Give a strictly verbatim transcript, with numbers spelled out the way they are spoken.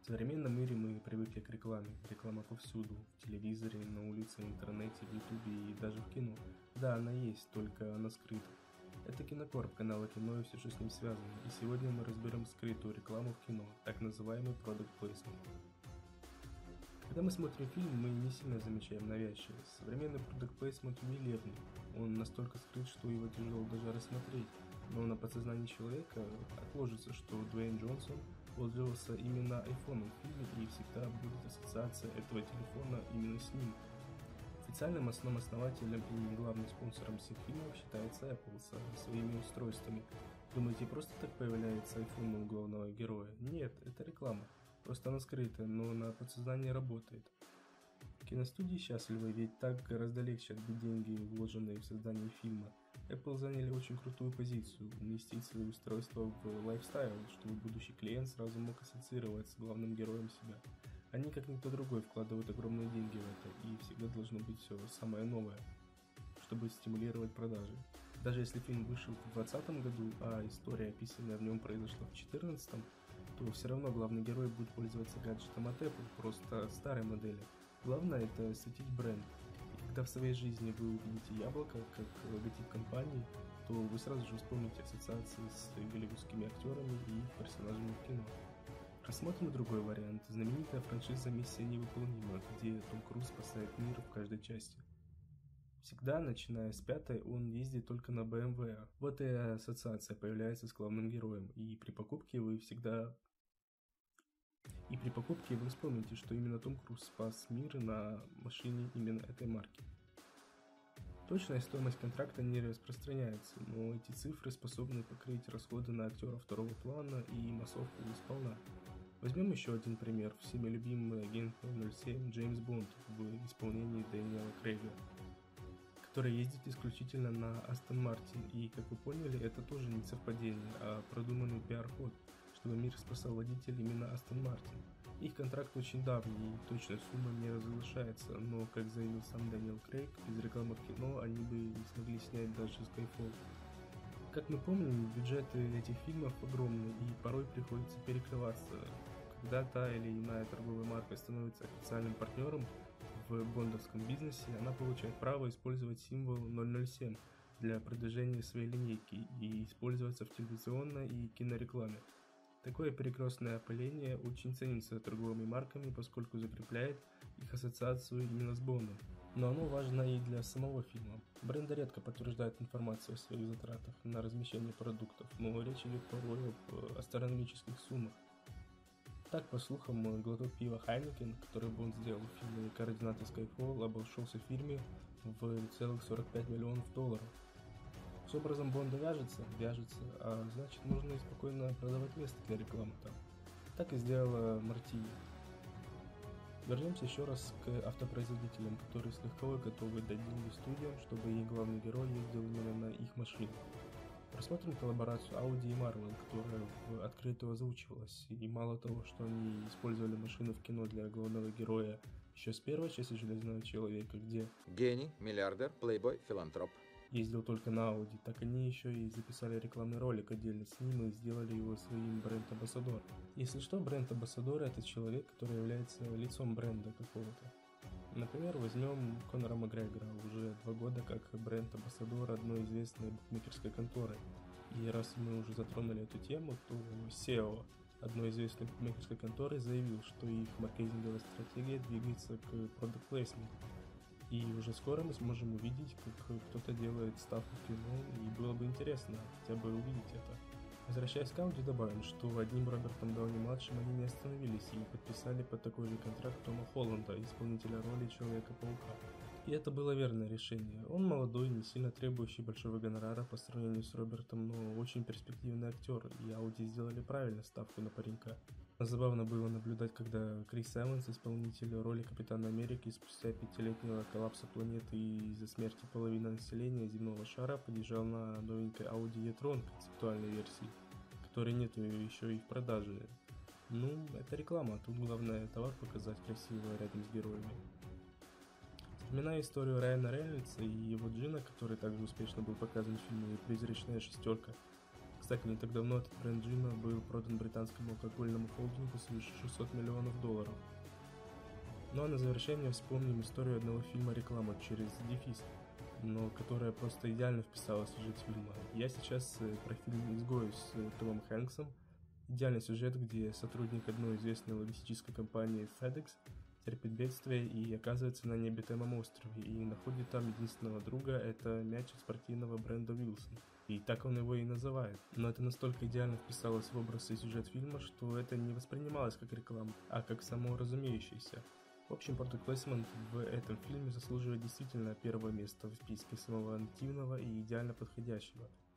В современном мире мы привыкли к рекламе. Реклама повсюду. В телевизоре, на улице, в интернете, в ютубе и даже в кино. Да, она есть, только она скрыта. Это Кинокорп, канала Кино и все, что с ним связано. И сегодня мы разберем скрытую рекламу в кино, так называемый Product Placement. Когда мы смотрим фильм, мы не сильно замечаем навязчивость. Современный Product Placement ювелирный. Он настолько скрыт, что его тяжело даже рассмотреть. Но на подсознании человека отложится, что Дуэйн Джонсон пользовался именно айфоном в фильме, и всегда будет ассоциация этого телефона именно с ним. Официальным основателем и главным спонсором всех фильмов считается Apple со своими устройствами. Думаете, просто так появляется iPhone у главного героя? Нет, это реклама. Просто она скрытая, но на подсознании работает. Киностудии счастливы, ведь так гораздо легче отбить деньги, вложенные в создание фильма. Apple заняли очень крутую позицию – уместить свои устройства в лайфстайл, чтобы будущий клиент сразу мог ассоциировать с главным героем себя. Они, как никто другой, вкладывают огромные деньги в это, и всегда должно быть все самое новое, чтобы стимулировать продажи. Даже если фильм вышел в двадцатом году, а история, описанная в нем, произошла в четырнадцатом, то все равно главный герой будет пользоваться гаджетом от Apple, просто старой модели. Главное – это светить бренд. И когда в своей жизни вы увидите яблоко как логотип компании, то вы сразу же вспомните ассоциации с голливудскими актерами и их персонажами в кино. Рассмотрим другой вариант. Знаменитая франшиза «Миссия невыполнима», где Том Круз спасает мир в каждой части. Всегда, начиная с пятой, он ездит только на бэ эм вэ. Вот и ассоциация появляется с главным героем, и при покупке вы всегда... И при покупке вы вспомните, что именно Том Круз спас мир на машине именно этой марки. Точная стоимость контракта не распространяется, но эти цифры способны покрыть расходы на актера второго плана и массовку сполна. Возьмем еще один пример. Всеми любимый агент ноль семь Джеймс Бонд в исполнении Дэниела Крейга, который ездит исключительно на Астон Мартин, и, как вы поняли, это тоже не совпадение, а продуманный пиар-ход, чтобы мир спасал водитель именно Астон Мартин. Их контракт очень давний, и точная сумма не разглашается, но, как заявил сам Дэниел Крейг, без рекламы в кино они бы не смогли снять даже Skyfall. Как мы помним, бюджеты этих фильмов огромны, и порой приходится перекрываться. Когда та или иная торговая марка становится официальным партнером в бондовском бизнесе, она получает право использовать символ ноль ноль семь для продвижения своей линейки и использоваться в телевизионной и кинорекламе. Такое перекрестное опыление очень ценится торговыми марками, поскольку закрепляет их ассоциацию именно с Бондом. Но оно важно и для самого фильма. Бренды редко подтверждают информацию о своих затратах на размещение продуктов, но речь идет порой об астрономических суммах. Так, по слухам, глоток пива Хайнекен, который Бонд сделал в фильме «Координаты Skyfall», обошелся в фильме в целых сорок пять миллионов долларов. С образом Бонда вяжется, вяжется, а значит нужно и спокойно продавать место для рекламы там. Так и сделала Мартини. Вернемся еще раз к автопроизводителям, которые с легковой готовы дать деньги студиям, чтобы их главный герой ездил именно на их машине. Рассмотрим коллаборацию Audi и Marvel, которая в открытую озвучивалась, и мало того, что они использовали машину в кино для главного героя еще с первой части «Железного человека», где гений, миллиардер, плейбой, филантроп ездил только на Audi, так они еще и записали рекламный ролик отдельно с ним и сделали его своим бренд-амбассадором. Если что, бренд-амбассадор — это человек, который является лицом бренда какого-то. Например, возьмем Конора Макгрегора, уже два года как бренд-амбассадор одной известной букмекерской конторы. И раз мы уже затронули эту тему, то сео одной известной букмекерской конторы заявил, что их маркетинговая стратегия двигается к product placement. И уже скоро мы сможем увидеть, как кто-то делает ставку в кино, и было бы интересно хотя бы увидеть это. Возвращаясь к Audi, добавим, что одним Робертом Дауни-младшим они не остановились и подписали под такой же контракт Тома Холланда, исполнителя роли Человека-паука. И это было верное решение. Он молодой, не сильно требующий большого гонорара по сравнению с Робертом, но очень перспективный актер, и Audi сделали правильно ставку на паренька. Забавно было наблюдать, когда Крис Эванс, исполнитель роли Капитана Америки, спустя пятилетнего коллапса планеты и из-за смерти половины населения земного шара подъезжал на новенькой Audi e-tron концептуальной версии, которой нет еще и в продаже. Ну, это реклама, тут главное товар показать красиво рядом с героями. Вспоминая историю Райана Рейнольдса и его Джина, который также успешно был показан в фильме «Призрачная шестерка». Кстати, не так давно этот бренд джина был продан британскому алкогольному холдингу свыше шестьсот миллионов долларов. Ну а на завершение вспомним историю одного фильма «Реклама» через дефис, но которая просто идеально вписалась в сюжет фильма. Я сейчас про фильм «Изгой» с Томом Хэнксом. Идеальный сюжет, где сотрудник одной известной логистической компании FedEx терпит бедствие и оказывается на необитаемом острове, и находит там единственного друга, это мяч от спортивного бренда Wilson. И так он его и называет. Но это настолько идеально вписалось в образ и сюжет фильма, что это не воспринималось как реклама, а как само разумеющееся. В общем, Product Placement в этом фильме заслуживает действительно первого места в списке самого нативного и идеально подходящего.